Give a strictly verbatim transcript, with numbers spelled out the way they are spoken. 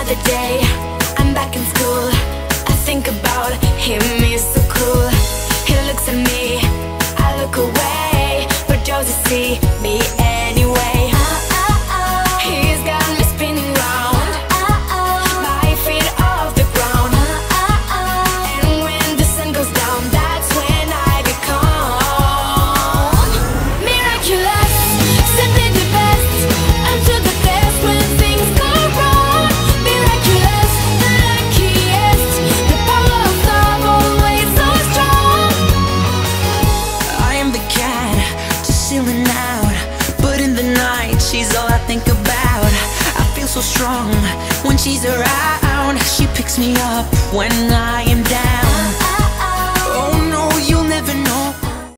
Another day, I'm back in school. I think about him, he's so cool. He looks at me, I look away, but doesn't see me anyway. He's got me spinning round, my feet off the ground. And when the sun goes down, that's when I become miraculous, simply the best. I'm to the best when things go wrong. Miraculous, the luckiest, the power of love always so strong. I am the cat, just chilling out, but in the night she's all I think about. I feel so strong when she's around. She picks me up when I am down.